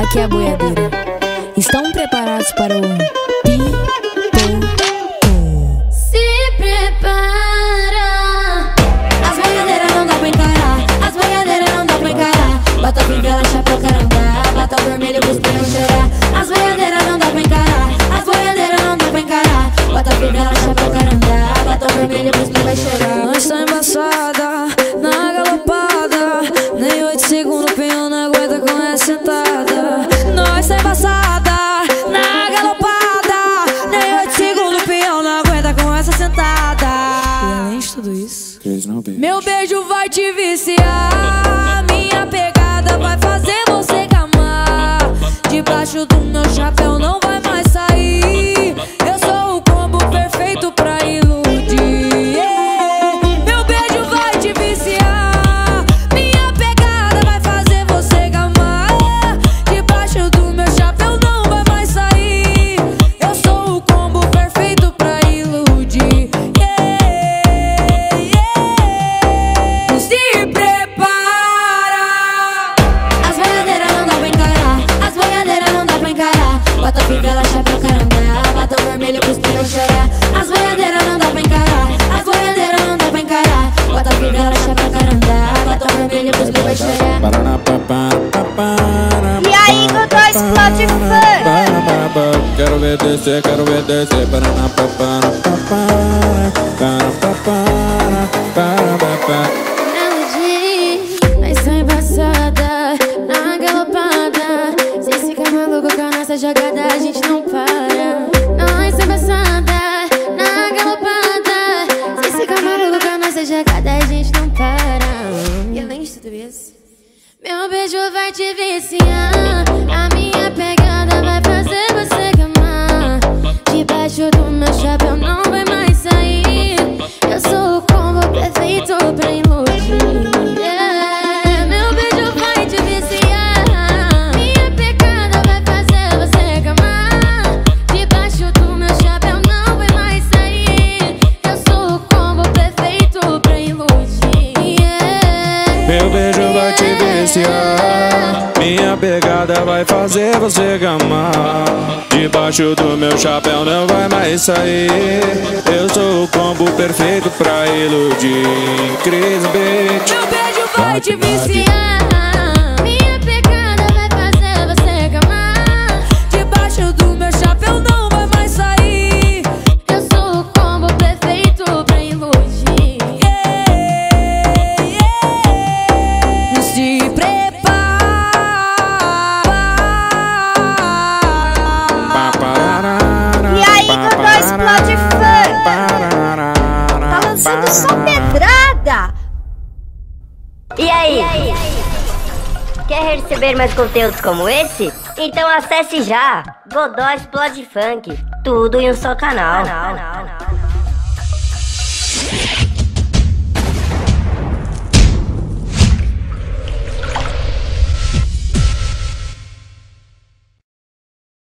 aqui é a boiadeira. Estão preparados para o Pipoco? Se prepara. As boiadeiras não dá pra encarar, as boiadeiras não dá pra encarar. Bota fivela, chapéu, carandá, bota vermelho, busca não chorar. As boiadeiras não dá pra encarar, as boiadeiras não dá pra encarar. Bota fivela, chapéu, carandá, bota vermelho, busca vai chorar. Nós tá embaçada, na galopada, nem 8 segundos o peão não aguenta com essa sentada. Nós tá embaçada, na galopada, nem 8 segundos o peão não aguenta com essa sentada. E além de tudo isso, meu beijo vai te viciar, minha pegada vai fazer você gamar. Debaixo do meu chapéu não vai mais sair. Eu sou o combo perfeito pra iludir. Meu beijo vai te viciar, minha pegada vai fazer você gamar. Debaixo do meu chapéu não vai mais sair. Eu sou o combo perfeito pra iludir. Se prepara. As boiadeiras não dá pra encarar, as boiadeiras não dá pra encarar. Bota fivela, chapéu, carandá, bota vermelho, busca não chorar. As boiadeiras não dá pra encarar, as boiadeiras não dá pra encarar. Bota fivela, chapéu, carandá, bota vermelho, busca vai chorar. E aí, Godó, explode funk. Quero ver descer, quero ver descer. Nós tá embaçada, na galopada. Se ficar maluco com a nossa jogada, a gente não para. Nós tá embaçada, na galopada. Se ficar maluco com a nossa jogada, a gente não para. E além de tudo isso, meu beijo vai te viciar, a minha pegada vai fazer você gamar. Debaixo do meu chapéu não vai mais sair. Eu sou o combo perfeito pra iludir. Meu beijo vai te viciar, minha pegada vai fazer você gamar. Debaixo do meu chapéu não vai mais sair. Eu sou o combo perfeito pra iludir. Meu beijo vai te viciar, minha pegada vai fazer você gamar. Debaixo do meu chapéu não vai mais sair. Eu sou o combo perfeito pra iludir. Chris Beat. Meu beijo vai te viciar, minha pegada vai fazer você gamar. Debaixo do meu chapéu não vai mais sair. Eu sou o combo perfeito pra iludir. se prepara. E aí, Godó, explode funk. Tá lançando só pedrada. E aí? Quer receber mais conteúdos como esse? Então acesse já Godó Explode Funk, tudo em um só canal.